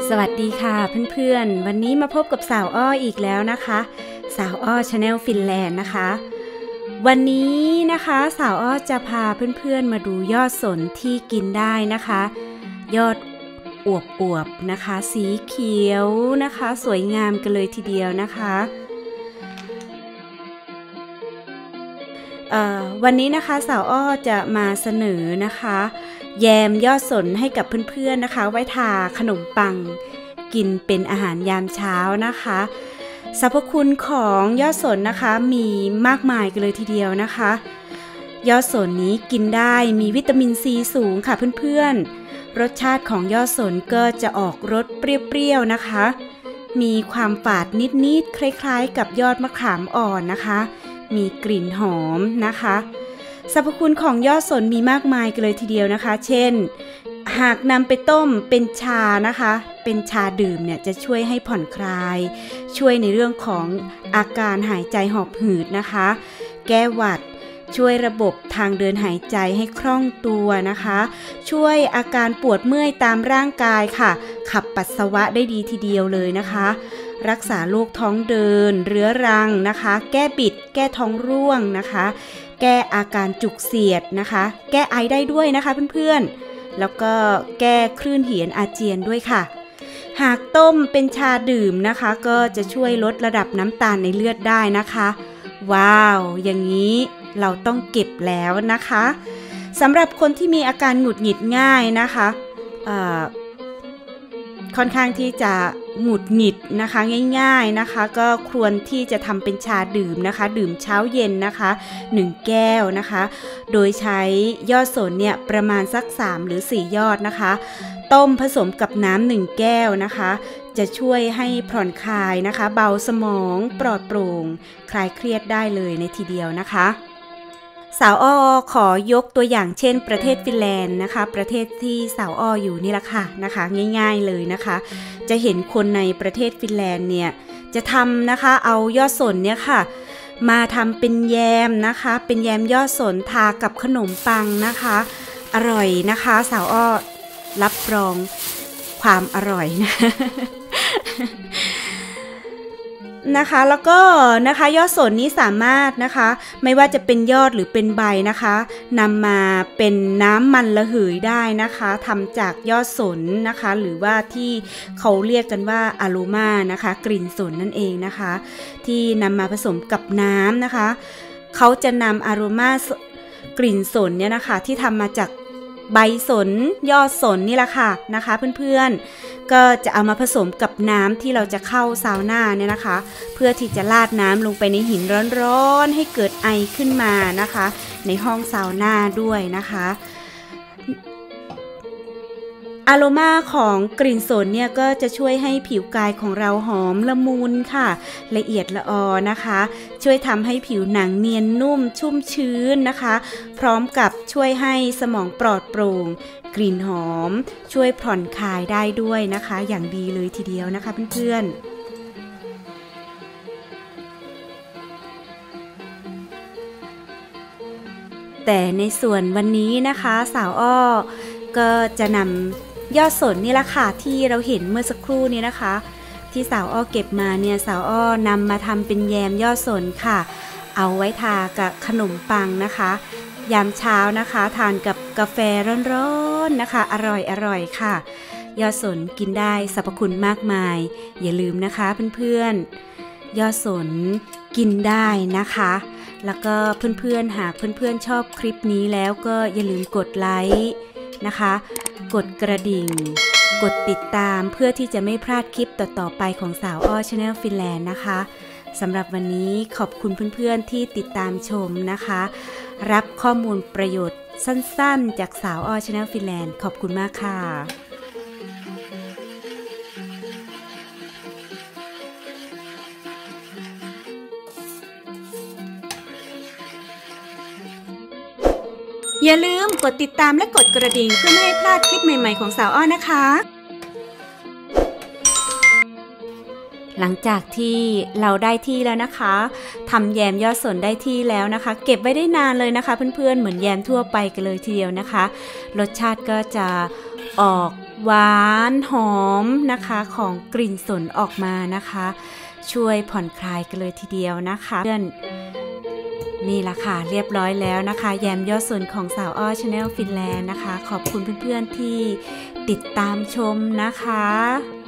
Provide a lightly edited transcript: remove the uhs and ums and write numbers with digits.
สวัสดีค่ะเพื่อนๆวันนี้มาพบกับสาวอ้ออีกแล้วนะคะสาวอ้อ Channel ฟินแลนด์นะคะวันนี้นะคะสาวอ้อจะพาเพื่อนๆมาดูยอดสนที่กินได้นะคะยอดอวบๆนะคะสีเขียวนะคะสวยงามกันเลยทีเดียวนะคะวันนี้นะคะสาวอ้อจะมาเสนอนะคะแยมยอดสนให้กับเพื่อนๆนะคะไว้ทาขนมปังกินเป็นอาหารยามเช้านะคะสรรพคุณของยอดสนนะคะมีมากมายกันเลยทีเดียวนะคะยอดสนนี้กินได้มีวิตามินซีสูงค่ะเพื่อนๆรสชาติของยอดสนก็จะออกรสเปรี้ยวๆนะคะมีความฝาดนิดๆคล้ายๆกับยอดมะขามอ่อนนะคะมีกลิ่นหอมนะคะสรรพคุณของยอดสนมีมากมายกันเลยทีเดียวนะคะเช่นหากนำไปต้มเป็นชานะคะเป็นชาดื่มเนี่ยจะช่วยให้ผ่อนคลายช่วยในเรื่องของอาการหายใจหอบหืดนะคะแก้หวัดช่วยระบบทางเดินหายใจให้คล่องตัวนะคะช่วยอาการปวดเมื่อยตามร่างกายค่ะขับปัสสาวะได้ดีทีเดียวเลยนะคะรักษาโรคท้องเดินเรื้อรังนะคะแก้บิดแก้ท้องร่วงนะคะแก้อาการจุกเสียดนะคะแก้ไอได้ด้วยนะคะเพื่อนๆแล้วก็แก้คลื่นเหียนอาเจียนด้วยค่ะหากต้มเป็นชาดื่มนะคะก็จะช่วยลดระดับน้ำตาลในเลือดได้นะคะว้าวอย่างนี้เราต้องเก็บแล้วนะคะสำหรับคนที่มีอาการหงุดหงิดง่ายนะคะค่อนข้างที่จะหงุดหงิดนะคะง่ายๆนะคะก็ควรที่จะทำเป็นชาดื่มนะคะดื่มเช้าเย็นนะคะ1แก้วนะคะโดยใช้ยอดสนเนี่ยประมาณสัก3หรือ4ยอดนะคะต้มผสมกับน้ำ1แก้วนะคะจะช่วยให้ผ่อนคลายนะคะเบาสมองปลอดโปร่งคลายเครียดได้เลยในทีเดียวนะคะสาวอ้อขอยกตัวอย่างเช่นประเทศฟินแลนด์นะคะประเทศที่สาวอ้ออยู่นี่แหละค่ะนะคะง่ายๆเลยนะคะจะเห็นคนในประเทศฟินแลนด์เนี่ยจะทำนะคะเอายอดสนเนี่ยค่ะมาทำเป็นแยมนะคะเป็นแยมยอดสนทากับขนมปังนะคะอร่อยนะคะสาวอ้อรับรองความอร่อยนะคะแล้วก็นะคะยอดสนนี้สามารถนะคะไม่ว่าจะเป็นยอดหรือเป็นใบนะคะนำมาเป็นน้ำมันระเหยได้นะคะทำจากยอดสนนะคะหรือว่าที่เขาเรียกกันว่าอะโรมานะคะกลิ่นสนนั่นเองนะคะที่นำมาผสมกับน้ำนะคะเขาจะนำอะโรมากลิ่นสนเนี่ยนะคะที่ทำมาจากใบสนยอดสนนี่แหละค่ะนะคะเพื่อนๆก็จะเอามาผสมกับน้ำที่เราจะเข้าซาวน่าเนี่ยนะคะเพื่อที่จะราดน้ำลงไปในหินร้อนๆให้เกิดไอขึ้นมานะคะในห้องซาวน่าด้วยนะคะอะโรมาของกลิ่นสนเนี่ยก็จะช่วยให้ผิวกายของเราหอมละมุนค่ะละเอียดละออนะคะช่วยทำให้ผิวหนังเนียนนุ่มชุ่มชื้นนะคะพร้อมกับช่วยให้สมองปลอดโปร่งกลิ่นหอมช่วยผ่อนคลายได้ด้วยนะคะอย่างดีเลยทีเดียวนะคะเพื่อนๆแต่ในส่วนวันนี้นะคะสาวอ้อก็จะนำยอดสนนี่แหละค่ะที่เราเห็นเมื่อสักครู่นี้นะคะที่สาวอ้อเก็บมาเนี่ยสาวอ้อนำมาทำเป็นแยมยอดสนค่ะเอาไว้ทากับขนมปังนะคะยามเช้านะคะทานกับกาแฟร้อนๆนะคะอร่อยค่ะยอดสนกินได้สรรพคุณมากมายอย่าลืมนะคะเพื่อนๆยอดสนกินได้นะคะแล้วก็เพื่อนๆหากเพื่อนๆชอบคลิปนี้แล้วก็อย่าลืมกดไลค์นะคะกดกระดิ่งกดติดตามเพื่อที่จะไม่พลาดคลิปต่อๆไปของสาวอ้อ Channel ฟินแลนด์นะคะสำหรับวันนี้ขอบคุณเพื่อนๆที่ติดตามชมนะคะรับข้อมูลประโยชน์สั้นๆจากสาวอ้อ Channel ฟินแลนด์ขอบคุณมากค่ะอย่าลืมกดติดตามและกดกระดิ่งเพื่อไม่ให้พลาดคลิปใหม่ๆของสาวอ้อนะคะหลังจากที่เราได้ที่แล้วนะคะทำแยมยอดสนได้ที่แล้วนะคะเก็บไว้ได้นานเลยนะคะเพื่อนๆเหมือนแยมทั่วไปกันเลยทีเดียวนะคะรสชาติก็จะออกหวานหอมนะคะของกลิ่นสนออกมานะคะช่วยผ่อนคลายกันเลยทีเดียวนะคะเพื่อนนี่ละค่ะเรียบร้อยแล้วนะคะแยมยอดสนของสาวอ้อ Channel ฟินแลนด์นะคะขอบคุณเพื่อนๆที่ติดตามชมนะคะ